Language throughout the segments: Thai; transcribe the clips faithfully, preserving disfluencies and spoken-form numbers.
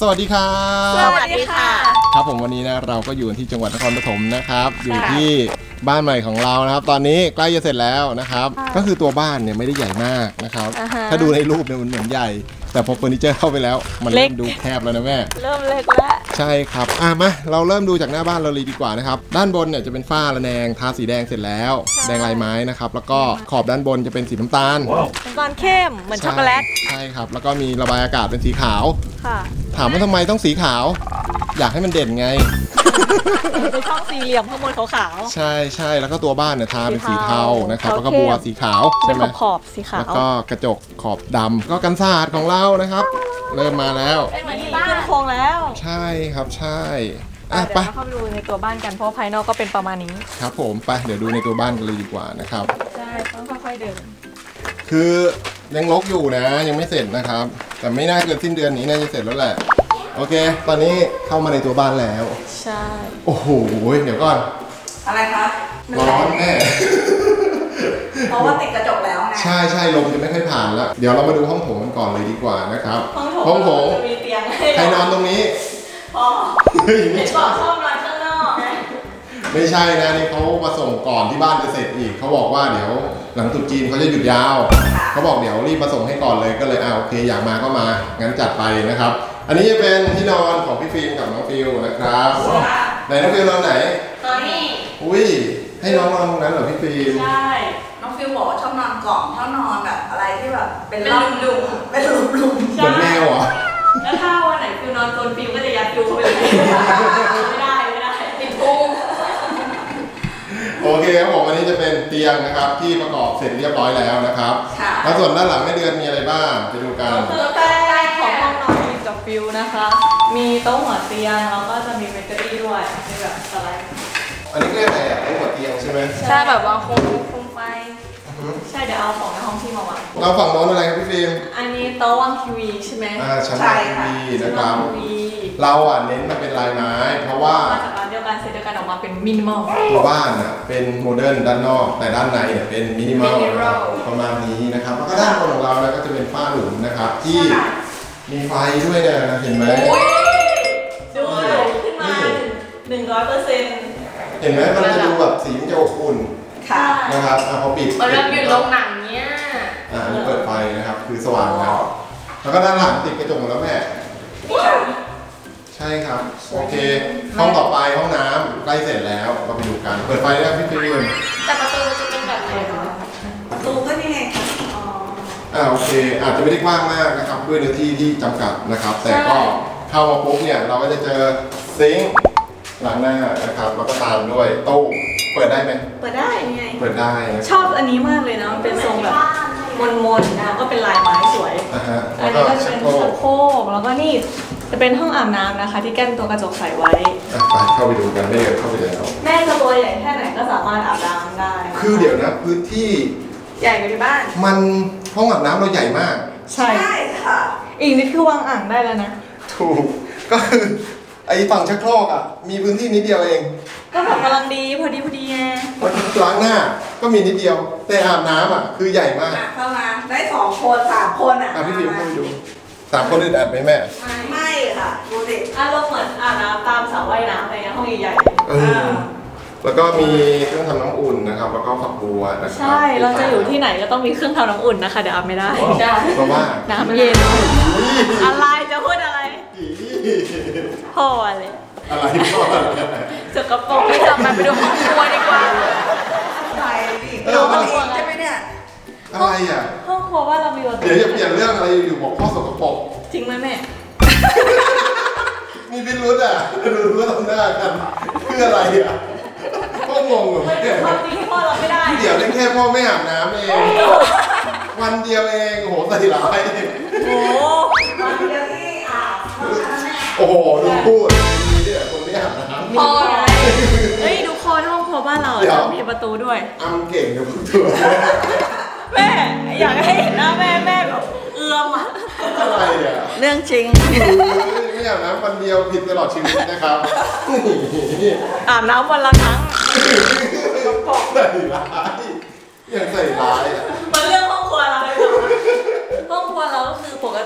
สวัสดีครับสวัสดีค่ะครับผมวันนี้นะเราก็อยู่ที่จังหวัดนครปฐมนะครับอยู่ที่บ้านใหม่ของเรานะครับตอนนี้ใกล้จะเสร็จแล้วนะครับก็คือตัวบ้านเนี่ยไม่ได้ใหญ่มากนะครับถ้าดูในรูปเนี่ยมันเหมือนใหญ่แต่พอเฟอร์นิเจอร์เข้าไปแล้วมันเริ่มดูแคบแล้วนะแม่เริ่มเล็กแล้วใช่ครับอ่ะมาเราเริ่มดูจากหน้าบ้านเราเลยดีกว่านะครับด้านบนเนี่ยจะเป็นฝ้าระแนงทาสีแดงเสร็จแล้วแดงลายไม้นะครับแล้วก็ขอบด้านบนจะเป็นสีน้ำตาลน้ำตาลเข้มเหมือนช็อกโกแลตใช่ครับแล้วก็มีระบายอากาศเป็นสีขาวค่ะถามว่าทำไมต้องสีขาวอยากให้มันเด่นไงเป็นช่องสี่เหลี่ยมข้างบนขาวๆใช่ใช่แล้วก็ตัวบ้านเนี่ยทาเป็นสีเทานะครับแล้วก็บัวสีขาวใช่ไหมขอบสีขาวแล้วก็กระจกขอบดำก็กันสาดของเรานะครับเริ่มมาแล้วขึ้นโครงแล้วใช่ครับใช่อ่ะไปเข้าไปดูในตัวบ้านกันเพราะภายนอกก็เป็นประมาณนี้ครับผมไปเดี๋ยวดูในตัวบ้านกันเลยดีกว่านะครับใช่ต้องค่อยๆเดินคือยังรกอยู่นะยังไม่เสร็จนะครับแต่ไม่น่าเกินสิ้นเดือนนี้น่าจะเสร็จแล้วแหละโอเคตอนนี้เข้ามาในตัวบ้านแล้วใช่โอ้โหเดี๋ยวก่อนอะไรคะร้อนแน่เพราะว่าติดกระจกแล้วไงใช่ใช่ลมจะไม่ค่อยผ่านแล้วเดี๋ยวเรามาดูห้องโถงกันก่อนเลยดีกว่านะครับห้องโถงมีเตียงใครนอนตรงนี้พ่อเห็นบอกชอบนอนข้างนอกไม่ใช่นะนี่เขามาส่งก่อนที่บ้านจะเสร็จอีกเขาบอกว่าเดี๋ยวหลังตรุษจีนเขาจะหยุดยาวเขาบอกเดี๋ยวรีบมาส่งให้ก่อนเลยก็เลยอ่าโอเคอยากมาก็มางั้นจัดไปนะครับอันนี้จะเป็นที่นอนของพี่ฟิล์มกับน้องฟิลนะครับไหนน้องฟิลนอนไหนตอนนี้อุ้ยให้น้องนอนตรงนั้นเหรอพี่ฟิล์มใช่น้องฟิลบอกว่าชอบนอนกล่องชอบนอนแบบอะไรที่แบบเป็นลุ่มๆเป็นลุ่มๆเหมือนแมวเหรอแล้วถ้าวันไหนฟิลนอนโซนฟิลก็จะยัดฟิลเข้าไปเลยไม่ได้ไม่ได้ติดพุงโอเคครับผมอันนี้จะเป็นเตียงนะครับที่ประกอบเสร็จเรียบร้อยแล้วนะครับแล้วส่วนด้านหลังแม่เดือนมีอะไรบ้างไปดูกันคือใกล้ๆของห้องนอนฟิลกับฟิลนะคะมีโต๊ะหัวเตียงแล้วก็จะมีเบเกอรี่ด้วยมีแบบสไลด์อันนี้เรียกอะไรอ่ะโต๊ะหัวเตียงใช่ไหมใช่แบบวางโคมโคมไฟใช่เดี๋ยวเอาของในห้องที่มาวางเราฝั่งโน้นอะไรครับพี่ฟิล์มอันนี้โต๊ะวางทีวีใช่ไหมอ่าชั้นวางทีวีนะครับเราอ่ะเน้นมาเป็นลายไม้เพราะว่ามาจากร้านเดียวกันเซตเดียวกันออกมาเป็นมินิมอลตัวบ้านอ่ะเป็นโมเดิร์นด้านนอกแต่ด้านในเนี่ยเป็นมินิมอลประมาณนี้นะครับแล้วก็ด้านบนของเราเนี่ยก็จะเป็นฝ้าหลุมนะครับที่มีไฟด้วยนะเห็นไหมดูขึ้นมาหนึ่งร้อยเปอร์เซ็นต์เห็นไหมมันจะดูแบบสีมันจะอบอุ่นนะครับพอปิดมันเริ่มอยู่โรงหนังเนี้ยอ่าอันนี้เปิดไฟนะครับคือสว่างแล้วแล้วก็ด้านหลังติดกระจกหมดแล้วแม่ใช่ครับโอเคห้องต่อไปห้องน้ำใกล้เสร็จแล้วเราไปดูกันเปิดไฟได้พี่ฟิล์มแต่ประตูจะเป็นแบบไหนประตูก็นี่ไงอ่าโอเคอาจจะไม่ได้กว้างมากนะครับด้วยเนื้อที่ที่จำกัดนะครับแต่ก็เข้ามาปุ๊บเนี่ยเราก็จะเจอซิงค์ล้างหน้านะครับแล้วก็ตามด้วยตู้เปิดได้ไหมเปิดได้ไงเปิดได้ชอบอันนี้มากเลยนะมันเป็นทรงแบบมนๆแล้วก็เป็นลายไม้สวยอันนี้ก็จะเป็นชักโครกแล้วก็นี่จะเป็นห้องอาบน้ำนะคะที่แก้มตัวกระจกใส่ไว้ไปเข้าไปดูกันไม่เดี๋ยวเข้าไปเลยแม่จะตัวใหญ่แค่ไหนก็สามารถอาบน้ำได้คือเดี๋ยวนะพื้นที่ใหญ่กว่าที่บ้านมันห้องอาบน้ำเราใหญ่มากใช่ค่ะอีกนิดคือวางอ่างได้แล้วนะถูกก็คือไอ้ฝั่งชักโครกอ่ะมีพื้นที่นิดเดียวเองก็แบบกำลังดีพอดีพอดีไงล้างหน้าก็มีนิดเดียวแต่อาบน้ำอ่ะคือใหญ่มากเข้ามาได้สองคนสามคนอ่ะพี่ฟิล์มเข้าไปดูสามคนอึดอัดไหมแม่ไม่ไม่ค่ะดูสิอารมณ์เหมือนอาบน้ำตามสระว่ายน้ำอะไรเงี้ยห้องใหญ่ๆแล้วก็มีเครื่องทำน้ำอุ่นนะครับแล้วก็ฝักบัวนะครับใช่เราจะอยู่ที่ไหนก็ต้องมีเครื่องทำน้ำอุ่นนะคะเดี๋ยวอาบไม่ได้เพราะว่าน้ำเย็นอะไรจะพูดอะไรพ่ออะไรอะไรพ่อจกกระโปรงไม่จำมาไปดูห้องครัวดีกว่าไปดูห้องครัวใช่ไหมเนี่ยอะไรอ่ะห้องครัวว่าเรามีเดี๋ยวอย่าเปลี่ยนเรื่องอะไรอยู่บอกพ่อสกปรกจริงไหมแม่มีพิรุธอ่ะรู้ว่าทำหน้ากันคืออะไรอ่ะพ่องงเหรอเนี่ยความจริงพ่อเราไม่ได้เดี๋ยวเล่นแค่พ่อไม่อาบน้ำเองวันเดียวเองโหใส่ร้ายโอ้วันเดียวที่อาบโอ้โหดูพูดมีเนี่ยคนไม่อาบน้ำพ่อเฮ้ยดูคนห้องครัวบ้านเราจะมีประตูด้วยอ้ำเก่งเดี๋ยวพูดตัวแม่อยากให้เห็นหน้าแม่แม่แบบเอื้อมอะอะไรอ่ะเรื่องจริงไม่อาบน้ำวันเดียวผิดตลอดชีวิตนะครับอาบน้ำวันละครั้งบอกใส่ร้ายยังใส่ร้ายมันเรื่องห้องครัวเราเลยห้องครัวเราก็คือปกติ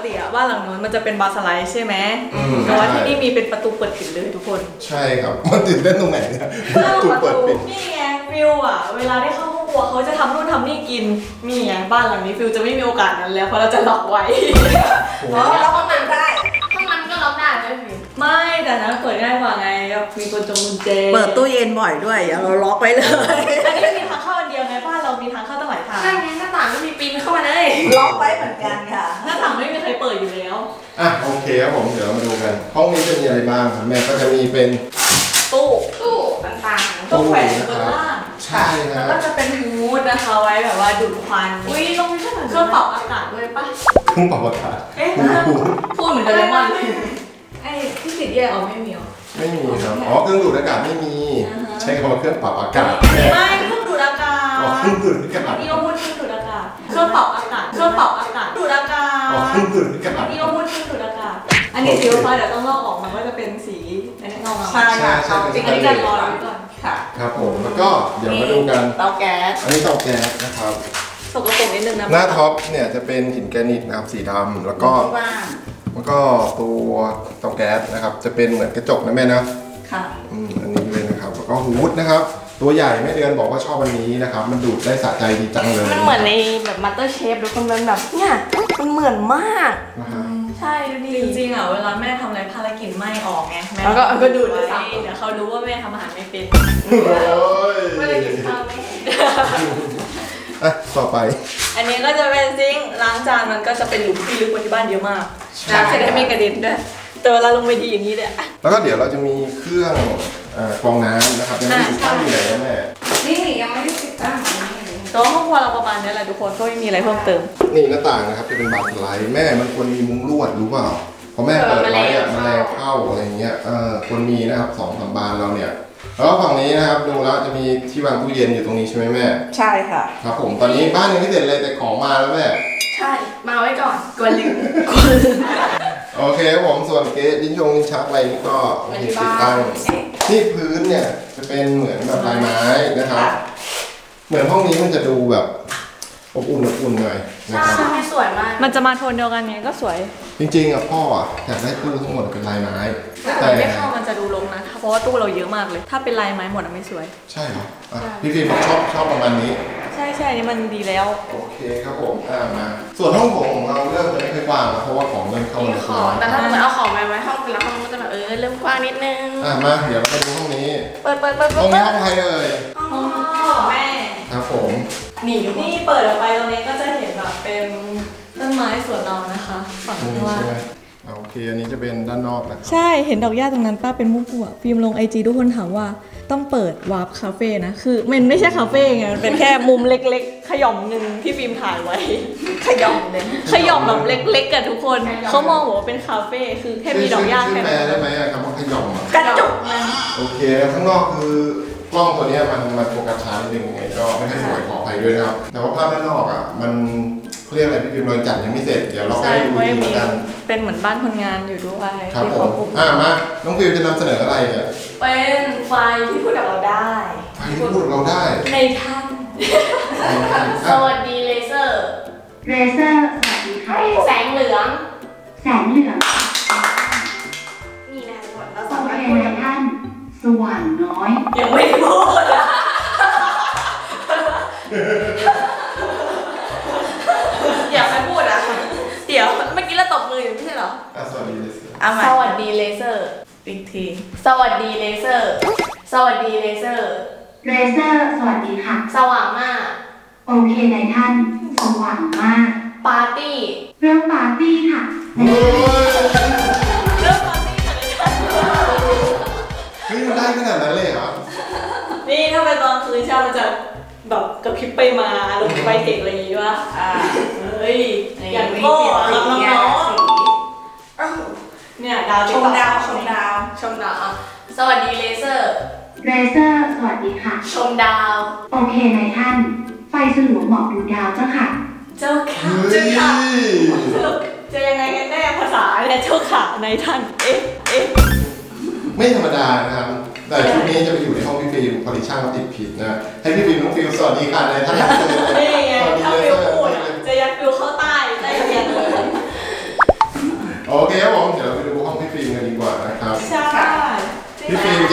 ติอะบ้านหลังนู้นมันจะเป็นบาร์สไลด์ใช่ไหมแต่ว่าที่นี่มีเป็นประตูเปิดปิดเลยทุกคนใช่ครับมันตื่นเต้นตรงไหนเนี่ยประตูเปิดปิดนี่ไงฟิลอะเวลาได้เข้าห้องครัวเขาจะทำนู่นทำนี่กินนี่ไงบ้านหลังนี้ฟิลจะไม่มีโอกาสนั้นแล้วเพราะเราจะล็อกไว้อ๋อล็อกห้องน้ำได้ห้องน้ำก็ล็อกได้ไหมฟิลไม่แต่นั้นเปิดง่ายกว่าไงมีกุญแจกุญแจเปิดตู้เย็นบ่อยด้วยอย่าเราล็อกไว้เลยอันนี้มีทางเข้าอันเดียวไงบ้านเรามีทางเข้าตั้งหลายทางใช่ไงหน้าต่างก็มีปีนเข้ามาเลยล็อกไว้เหมือนกันค่ะหน้าต่างไม่มีใครเปิดอยู่แล้วอ่ะโอเคครับผมเดี๋ยวมาดูกันห้องนี้จะมีอะไรบ้างแม่ก็จะมีเป็นตู้ตู้ต่างๆตู้แขวนบนล่างใช่ครับแล้วก็จะเป็นฮูดนะคะไว้แบบว่าดูดควันอุ้ยลงเครื่องปรับอากาศด้วยปะเครื่องปรับอากาศเอ๊ะพูดเหมือนเดิมมากไอ้ที่ติดแยกออกไม่มีหรอไม่มีครับอ๋อเครื่องดูดอากาศไม่มีใช้คำว่าเครื่องปรับอากาศไม่เครื่องดูดอากาศอ๋อเครื่องดูดอากาศนี่ก็พูดเครื่องดูดอากาศเครื่องปรับอากาศเครื่องปรับอากาศดูดอากาศอ๋อเครื่องดูดอากาศนี่ก็พูดเครื่องดูดอากาศอันนี้สีฟ้าเดี๋ยวต้องลอกออกมันก็จะเป็นสีอันนี้เงาเงาใช่ใช่ใช่จริงๆกันรอไว้ก่อนค่ะครับผมแล้วก็เดี๋ยวมาดูกันเตาแก๊สอันนี้เตาแก๊สนะครับสกปรกนิดนึงนะหน้าท็อปเนี่ยจะเป็นหินแกรนิตนะครับสีดำแล้วก็แล้วก็ตัวเตาแก๊สนะครับจะเป็นเหมือนกระจกนะแม่นะค่ะอืมอันนี้เลยนะครับแล้วก็ฮูดนะครับตัวใหญ่แม่เดือนบอกว่าชอบอันนี้นะครับมันดูดได้สะใจดีจังเลยมันเหมือนในแบบมัตเตอร์เชฟทุกคนมันแบบเนี่ยมันเหมือนมากใช่ดูดีจริงๆอ่ะเวลาแม่ทำอะไรภารกิจไม่ออกไงแม่แล้วก็ก็ดูดไปเดี๋ยวเขารู้ว่าแม่ทำอาหารไม่เป็นไม่ได้กินข้าวไม่อ่ะต่อไปอันนี้ก็จะเป็นซิงค์ล้างจานมันก็จะเป็นหลุมที่ลึกกว่าที่บ้านเยอะมากน้ำจะได้ไม่กระเด็นด้วยแต่เวลาลงไปดีอย่างนี้เลยแล้วก็เดี๋ยวเราจะมีเครื่องกรองน้ำนะครับยังไม่ติดตั้งอยู่ไหนนะแม่นี่ยังไม่ได้ติดตั้งแต่ว่าห้องครัวเราประมาณนี้แหละทุกคนก็ไม่มีอะไรเพิ่มเติมนี่หน้าต่างนะครับจะเป็นบานสไลด์แม่มันควรมีมุ้งลวดรู้เปล่าเพราะแม่เปิดไว้อะแมลงเข้าอะไรเงี้ยเออควรมีนะครับสองสามบานเราเนี่ยแล้วฝั่งนี้นะครับดูแล้วจะมีที่วางตู้เย็นอยู่ตรงนี้ใช่ไหมแม่ใช่ค่ะครับผมตอนนี้บ้านยังไม่เสร็จเลยแต่ของมาแล้วแม่ใช่มาไว้ก่อนกลัวลืมโอเคผมส่วนเกสลิ้นชงลิ้นชักอะไรนี่ก็ติดตั้งที่พื้นเนี่ยจะเป็นเหมือนแบบลายไม้นะครับเหมือนห้องนี้มันจะดูแบบอบอุ่นอบอุ่นหน่อยนะครับใช่สวยมากมันจะมาโทนเดียวกันไงก็สวยจริงๆอ่ะพ่ออ่ะอยากได้ตู้ทั้งหมดเป็นลายไม้แต่ไม่เข้ามันจะดูลงนะเพราะว่าตู้เราเยอะมากเลยถ้าเป็นลายไม้หมดไม่สวยใช่เหรอพี่ฟิล์มชอบชอบประมาณนี้ใช่ใช่นี่มันดีแล้วโอเคครับผมอ่ามาส่วนห้องของเราเริ่มจะไม่ค่อยกว้างนะเพราะว่าของเริ่มเข้ามาของแต่ถ้าเราเอาของไปไว้ห้องแล้วห้องก็จะแบบเออเริ่มกว้างนิดนึงอ่ามาเดี๋ยวเราไปดูห้องนี้เปิดเปิดเปิดห้องนี้ห้องใครเอ่ยห้องพ่อแม่ครับผมนี่นี่เปิดออกไปตรงนี้ก็จะเห็นแบบเป็นต้นไม้สวนเรานะคะฝั่งข้างล่างโอเคอันนี้จะเป็นด้านนอกนะใช่เห็นดอกหญ้าตรงนั้นป้าเป็นมุกหัวฟิล์มลงไอจีทุกคนถามว่าต้องเปิดวาร์ปคาเฟ่นะคือมันไม่ใช่คาเฟ่ไงมันเป็นแค่มุมเล็กๆขย่อมหนึ่งที่ฟิล์มถ่ายไว้ขย่อมเลยขย่อมแบบเล็กๆกันทุกคนเขามองว่าเป็นคาเฟ่คือแค่มีดอกหญ้าแค่นั้นแปลได้ไหมคำว่าขย่อมกระจกโอเคข้างนอกคือกล้องตัวนี้มันมันโฟกัสช้านิดนึงไงก็ไม่ได้สวยขออภัยด้วยนะครับแต่ว่าภาพด้านนอกอ่ะมันเขาเรียกอะไรพี่พิมพ์รอยจัดยังไม่เสร็จเดี๋ยวเราให้ดูดีกันเป็นเหมือนบ้านคนงานอยู่ด้วยครับผมอ่ามาน้องฟิวจะนำเสนออะไรเนี่ยเป็นไฟที่พูดกับเราได้ไฟที่พูดกับเราได้ในท่านสวัสดีเลเซอร์เลเซอร์สวัสดีค่ะแสงเหลืองแสงเหลืองนี่นะทุกคนเราสวัสดีในท่านสว่างน้อยยังไม่พูดอ่ะอยากให้พูดอ่ะเดี๋ยวเมื่อกี้เราตบมืออยู่ไม่ใช่เหรอสวัสดีเลเซอร์สวัสดีเลเซอร์อีกทีสวัสดีเลเซอร์สวัสดีเลเซอร์เลเซอร์สวัสดีค่ะสว่างมากโอเคในท่านสว่างมากปาร์ตี้เรื่องปาร์ตี้ค่ะเรื่องปาร์ตี้ค่ะเฮ้ยมันได้ขนาดนั้นเลยเหรอนี่ถ้าไปตอนคืนเช้ามันจะแบบกระพริบไปมาลงไปเทคอะไรอย่างงี้วะอ่าเฮ้ยอย่างโง่น้องๆเนี่ยดาวชมดาวชมดาวชมดาวสวัสดีเลเซอร์เลเซอร์สวัสดีค่ะชมดาวโอเคนายท่านไฟสลัวหมอกดูดาวเจ้าค่ะเจ้าค่ะเจ้าค่ะจะยังไงกันแน่ภาษาเนี่ยเจ้าค่ะนายท่านเอ๊ะเอ๊ะไม่ธรรมดานะครับแต่ชุดนี้จะไปอยู่ในห้องพี่ฟิล์มพอดีช่างเขาติดผิดนะให้พี่ฟิล์มน้องฟิล์มสวัสดีค่ะนายท่านนี่ไงถ้าฟิล์มพูดจะยัดฟิล์มเข้าใต้ใต้เรียนเลย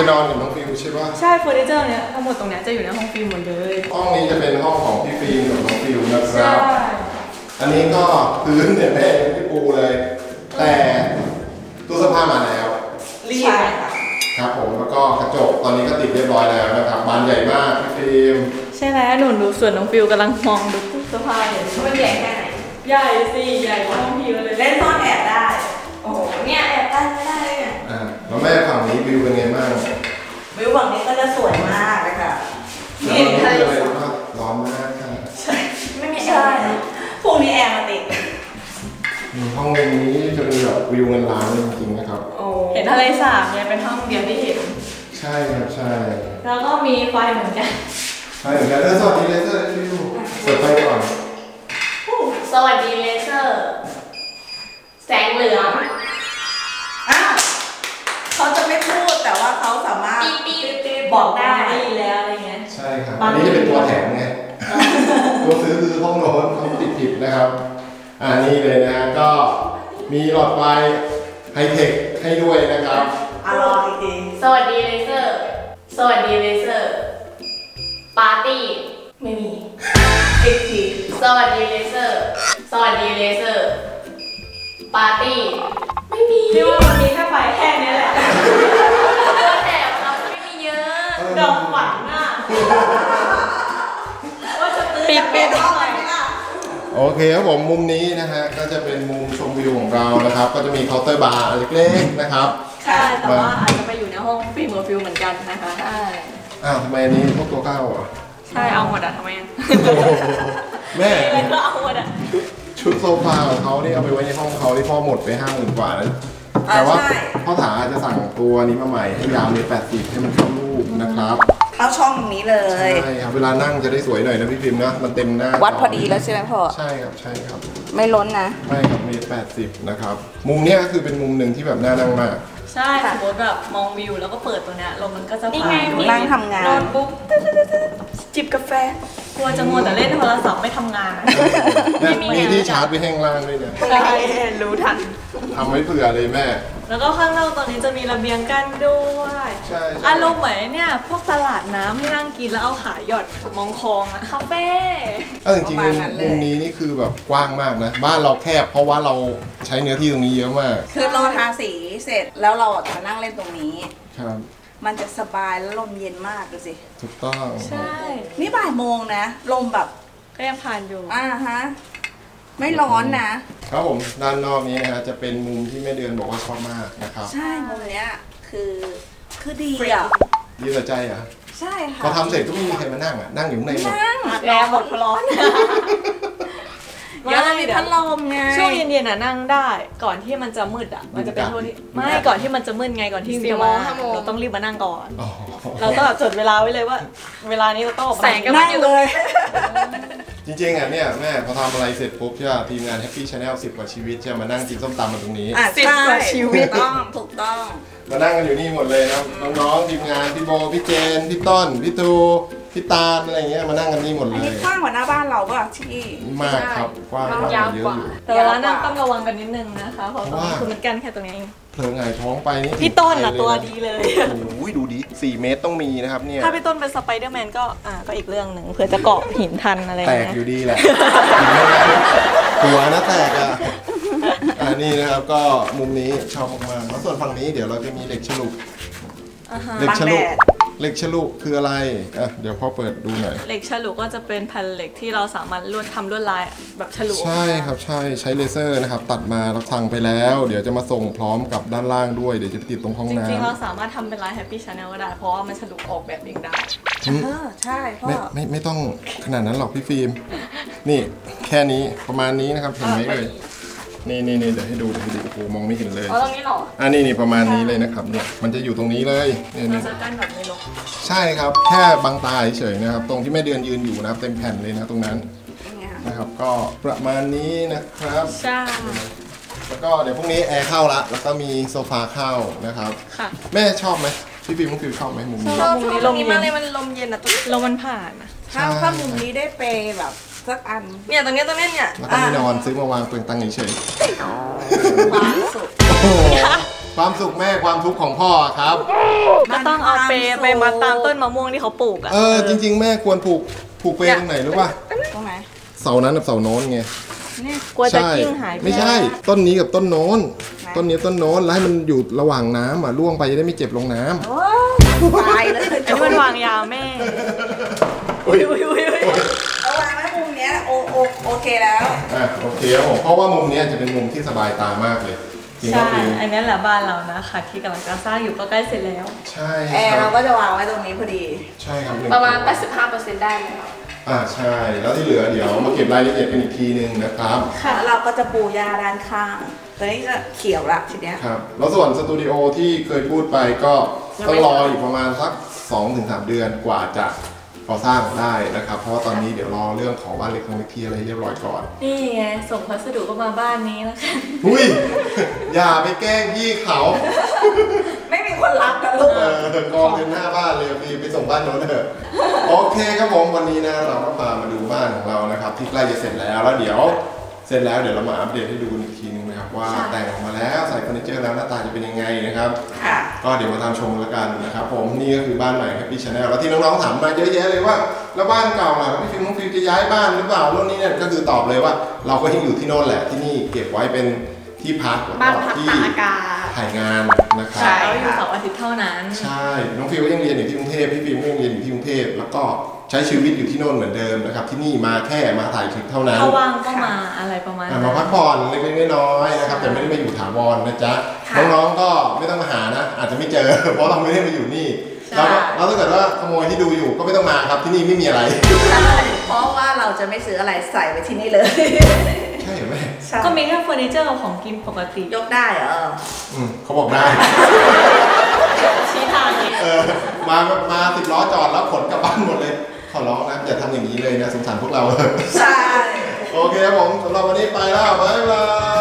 จะนอนกับน้องฟิวใช่ปะใช่เฟอร์นิเจอร์เนี้ยทั้งหมดตรงเนี้ยจะอยู่ในห้องฟิล์มหมดเลยห้องนี้จะเป็นห้องของพี่ฟิล์มกับน้องฟิวนะคใช่รับอันนี้ก็พื้นเนี่ยแม่ยังไม่ได้ปูเลย แต่ตู้เสื้อผ้ามาแล้วรีบค่ะครับผมแล้วก็กระจกตอนนี้ก็ติดเรียบร้อยแล้วนะครับบานใหญ่มากพี่ฟิล์มใช่แล้วหนูดูส่วนน้องฟิวกำลังมองดูตู้เสื้อผ้าอยู่มันใหญ่แค่ไหนใหญ่สิใหญ่กว่าห้องพิวเลยเล่นซ่อนแอบได้ โอ้โห เนี่ยแอบได้ไม่ได้เลยเนี่ยอ่าแล้วแม่ฝั่งนี้วิวเป็นไงบ้างวิวฝั่งนี้ก็จะสวยมากเลยค่ะแล้วนี่ตอนนี้ทะเลคืออะไรสาบบ้างร้อนมากค่ะใช่ไม่มีแอร์นะพรุ่งนี้แอร์มาติดห้องนี้จะมีแบบวิวเงินล้านจริงๆนะครับโอ้เห็นทะเลสาบเนี่ยเป็นห้องเดียวที่เห็นใช่ครับใช่แล้วก็มีไฟเหมือนกันใช่เหมือนกันแล้วสวัสดีเลเซอร์ฟิวเปิดไฟก่อนสวัสดีเลเซอร์แสงเหลืองอ่ะเขาจะไม่พูดแต่ว่าเขาสามารถปี๊บปี๊บบอกได้แล้วอะไรเงี้ยใช่ครับอันนี้จะเป็นตัวแถมไงตัวซื้อคือห้องโน้นเขาติดผิดนะครับอ่านี่เลยนะก็มีหลอดไฟไฮเทคให้ด้วยนะครับอ่ะรออีกทีสวัสดีเลเซอร์สวัสดีเลเซอร์ปาร์ตี้ไม่มีอีกทีสวัสดีเลเซอร์สวัสดีเลเซอร์ปาร์ตี้ไม่มีพี่ว่ามันมีแค่ไฟแค่นี้แหละแต่เราไม่มีเยอะดอกฝันน่ะว่าจะตื่นปิดปิดเท่าไหร่โอเคครับผมมุมนี้นะฮะก็จะเป็นมุมชมวิวของเรานะครับ ก็จะมีเคาน์เตอร์บาร์เล็กๆนะครับใช่แต่ว่าอาจจะไปอยู่ในห้องฟิล์มกับฟิลเหมือนกันนะคะใช่อ้าวทำไมอันนี้พวกตัวก้าวอ่ะใช่เอาหมดอะทำไมอะแม่อะไรก็เอาหมดอะชุดโซฟาของเขานี่เอาไปไว้ในห้องเขาที่พ่อหมดไปห้าหมื่นกว่าแล้วแต่ว่าพ่อถาจะสั่งตัวนี้มาใหม่ให้ยาวเมตรแปดสิบให้มันเข้ารูปนะครับเข้าช่องนี้เลยใช่ครับเวลานั่งจะได้สวยหน่อยนะพี่พิมพ์นะมันเต็มหน้าวัดพอดีแล้วใช่ไหมพ่อใช่ครับใช่ครับไม่ล้นนะไม่ครับเมตรแปดสิบนะครับมุมเนี้ยก็คือเป็นมุมหนึ่งที่แบบน่านั่งมากใช่สมมติแบบมองวิวแล้วก็เปิดตัวเนี้ยลมมันก็จะนี่ผ่าไงนหนูนั่งทำงานนอนปุ๊บจิบกาแฟกลัวจะมัวแต่เล่นโทรศัพท์ไม่ทำงานนะเนี่ยมีที่ชาร์จไปแห้งล่างด้วยเนี่ยใช่รู้ทันทำไว้เผื่อเลยแม่แล้วก็ข้างนอกตอนนี้จะมีระเบียงกั้นด้วยใช่ใช่อารมณ์เหมือนเนี่ยพวกตลาดน้ำให้นั่งกินแล้วเอาขาหย่อนมองคลองอะคาเฟ่เออจริงๆมุมมุมนี้นี่คือแบบกว้างมากนะบ้านเราแคบเพราะว่าเราใช้เนื้อที่ตรงนี้เยอะมากคือเราทาสีเสร็จแล้วเราจะนั่งเล่นตรงนี้ครับมันจะสบายแล้วลมเย็นมากดูสิถูกต้องใช่นี่บ่ายโมงนะ ลมแบบก็ยังผ่านอยู่อ่าฮะ ไม่ร้อนนะครับผมด้านนอกนี้นะฮะจะเป็นมุมที่แม่เดือนบอกว่าชอบมากนะครับใช่มุมเนี้ยคือคือดีอ่ะดีต่อใจเหรอ่ะใช่ค่ะพอทำเสร็จก็ไม่มีใครมานั่งอ่ะนั่งอยู่ข้างในหมดนั่งแอร์หมดร้อนเดี๋ยวเรามีพัดลมไงช่วงเย็นๆน่ะนั่งได้ก่อนที่มันจะมืดอ่ะมันจะเป็นช่วงที่ไม่ก่อนที่มันจะมืดไงก่อนที่จะมาเราต้องรีบมานั่งก่อนอ๋อเราต้องแบบจดเวลาไว้เลยว่า เวลานี้เราต้องออกมานั่งเลยจริงๆอ่ะเนี่ยแม่พอทำอะไรเสร็จปุ๊บใช่ป่ะทีมงาน Happy Channel สิบกว่าชีวิตจะมานั่งกินส้มตำมาตรงนี้อ่ะสิบใช่กว่าชีวิตถูกต้องถูกต้องมานั่งกันอยู่นี่หมดเลยนะน้องๆทีมงานพี่โบพี่เจนพี่ต้นพี่ตูพี่ตาลอะไรเงี้ยมานั่งกันนี่หมดอันเลนี้ยกว้างกว่าหน้าบ้านเราป่ะที่มากครับกว้างมากยาวเยกอะว่าอยู่แต่เวลานั่งต้องระวังกันนิดนึงนะคะเพราะตรงนี้ว่าคือมันกันแค่ตรงนี้เองเผลอหงายท้องไปนี่พี่ต้นน่ะตัวดีเลยโอ้ยดูดิสี่เมตรต้องมีนะครับเนี่ยถ้าพี่ต้นเป็นสไปเดอร์แมนก็อ่าก็อีกเรื่องหนึ่งเผื่อจะเกาะหินทันอะไรอแตย่างกเงี้ยอยู่ดีแหละหัวนะแตกอ่ะอ่านี่นะครับก็มุมนี้ชอบมากๆแล้วส่วนฝั่งนี้เดี๋ยวเราจะมีเหล็กฉลุอ่าฮะเหล็กฉลุบังแดดเหล็กฉลุคืออะไรอ่ะเดี๋ยวพ่อเปิดดูหน่อยเหล็กฉลุก็จะเป็นแผ่นเหล็กที่เราสามารถลวดทำลวดลายแบบฉลุออกมาใช่ครับใช่ใช้เลเซอร์นะครับตัดมาเราสั่งไปแล้ว เดี๋ยวจะมาส่งพร้อมกับด้านล่างด้วยเดี๋ยวจะไปติดตรงห้องจน้ริงๆเราสามารถทำเป็นลาย Happy Channel ก็ได้ เพราะว่ามันฉลุออกแบบเองได้ำหืมเออใช่พ่อไม่ไม่ไม่ต้องขนาดนั้นหรอกพี่ฟิล์มนี่แค่นี้ประมาณนี้นะครับเห็นไหมเอ่ยนี่นี่นี่เดี๋ยวให้ดูเดี๋ยวให้ดูโอ้โหมองไม่เห็นเลยเพราะตรงนี้เหรออันนี้นี่ประมาณนี้เลยนะครับเนี่ยมันจะอยู่ตรงนี้เลยนี่เรานี่จะกั้นแบบไม่ลงใช่ครับแค่บังตาเฉยๆนะครับ ตรงที่แม่เดือนยืนอยู่นะครับเต็มแผ่นเลยนะตรงนั้นเป็นไงคะนะครับ ก็ประมาณนี้นะครับใช่แล้วก็เดี๋ยวพรุ่งนี้แอร์เข้าละแล้วก็มีโซฟาเข้านะครับค่ะแม่ชอบไหมพี่ฟิล์มก็คือชอบไหมมุมนี้ชอบมุมนี้ลมเย็นมากเลยมันลมเย็นอ่ะตรงลมมันผ่านอะถ้าถ้ามุมนี้ได้เปย์แบบสักอันเนี่ยตรงเนี้ยตรงเนี้ยเนี่ยแล้วก็ไม่นอนซื้อมาวางเปลืองตังค์เฉยว้าวสุดๆโอ้โหความสุขแม่ความทุกข์ของพ่อครับก็ต้องเอาเปไปมาตามต้นมะม่วงที่เขาปลูกอ่ะเออจริง ๆ แม่ควรผูกผูกเปตรงไหนรู้ป่ะตรงไหนเสานั้นกับเสาโน้นไงนี่กลัวจะกิ้งหายปไม่ใช่ต้นนี้กับต้นโน้น ต้นนี้ต้นโน้นแล้วให้มันอยู่ระหว่างน้ำอ่ะล่วงไปจะได้ไม่เจ็บลงน้ำโอ้ตายเลยอันนี้มันวางยาแม่อุ้ยอุ้ยอุ้ยอุ้ยเอาวางไว้มุมเนี้ยโอโอโอเคแล้วอ่ะโอเคครับผมเพราะว่ามุมเนี้ยจะเป็นมุมที่สบายตามากเลยจริงใช่ก็คืออันนี้แหละบ้านเรานะคะที่กำลังจะสร้างอยู่ก็ใกล้เสร็จแล้วใช่แอร์ครัเราบก็จะวางไว้ตรงนี้พอดีใช่ครับประมาณ แปดสิบห้าเปอร์เซ็นต์ ได้ไหมคะอ่าใช่แล้วที่เหลือเดี๋ยวมาเก็บรายละเอียดกันอีกทีนึงนะครับแล้วเราก็จะปูหญ้าด้านข้างตอนนี้จะเขียวละทีเนี้ยครับแล้วส่วนสตูดิโอที่เคยพูดไปก็ต้องรออีกประมาณสัก สองถึงสาม เดือนกว่าจะก่อสร้างได้นะครับเพราะว่าตอนนี้เดี๋ยวรอเรื่องของบ้านเล็กของเล็กที่อะไรเรียบร้อยก่อนนี่ไงส่งพัสดุก็มาบ้านนี้นะคะอุ้ย อย่าไปแกล้งพี่เขาไม่มีคนรับนะลูกเออกองเป็นหน้าบ้านเลยพี่ไปส่งบ้านโน้นเถอะโอเคครับผมวันนี้นะเราก็พามาดูบ้านของเรานะครับที่ใกล้จะเสร็จแล้วแล้วเดี๋ยวเสร็จแล้วเดี๋ยวเรามาอัปเดตให้ดูกันอีกทีนึงนะครับว่าแต่งออกมาแล้วใส่เฟอร์นิเจอร์แล้วหน้าตาจะเป็นยังไงนะครับค่ะก็เดี๋ยวมาตามชมแล้วกันนะครับผมนี่ก็คือบ้านใหม่ Happy Channel แล้วที่น้องๆถามมาเยอะแยะเลยว่าแล้วบ้านเก่าล่ะพี่ฟิล์มน้องฟิล์มจะย้ายบ้านหรือเปล่าโน่นนี่เนี่ยก็คือตอบเลยว่า เราก็ยังอยู่ที่โน่นแหละที่นี่เก็บไว้เป็นที่พักแล้วบ้านก็พักที่ตากอากาศถ่ายงานนะครับใช่แล้วอยู่เสาร์อาทิตย์เท่านั้นใช่น้องฟิล์มก็ยังเรียนอยู่ที่กรุงเทพพี่ฟิล์มก็ยังเรียนอยู่ที่กรุงเทพแล้วก็ใช้ชีวิตอยู่ที่โน่นเหมือนเดิมนะครับที่นี่มาแค่มาถ่ายคลิปเท่านั้นถ้าว่างก็มาอะไรประมาณอ่ะนั้นมาพักผ่อนเล็กๆน้อยๆนะครับแต่ไม่ได้มาอยู่ถาวรนะจ๊ะน้องๆก็ไม่ต้องมาหานะ อาจจะไม่เจอ เพราะเราไม่ได้มาอยู่นี่แล้วก็แล้วถ้าเกิดว่าขโมยที่ดูอยู่ก็ไม่ต้องมาครับที่นี่ไม่มีอะไรใช่เพราะว่าเราจะไม่ซื้ออะไรใส่ไว้ที่นี่เลยใช่เหรอแม่ใช่ก็มีแค่เฟอร์นิเจอร์กับของกินปกติยกได้เหรออืมเขาบอกได้ชี้ทางนี้เออมามาสิบล้อจอดแล้วขนกลับบ้านหมดเลยขอร้องนะอย่าทำอย่างนี้เลยนะสงสารพวกเราใช่โอเคครับผมสำหรับวันนี้ไปแล้วบ๊ายบาย